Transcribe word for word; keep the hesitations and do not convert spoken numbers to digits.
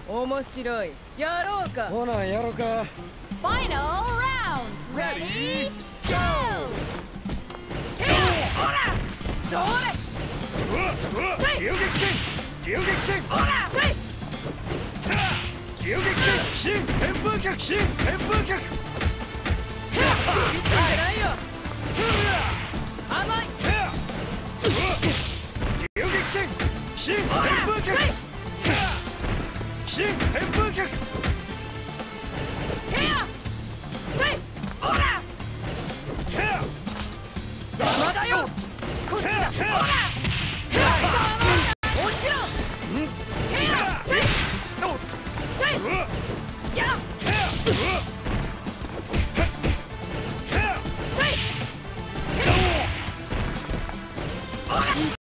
面白い。やろうか。 ほなやろうか。 Final round! Ready? Go! ほらそれ流撃戦流撃戦ほらせい流撃戦新旋風脚新旋風脚ビビってんじゃないよ。甘い流撃戦新旋風脚新旋風脚ヘアせいほら邪魔だよ。こっちだ。ほらヘアもちろんヘアせいせいやせいほら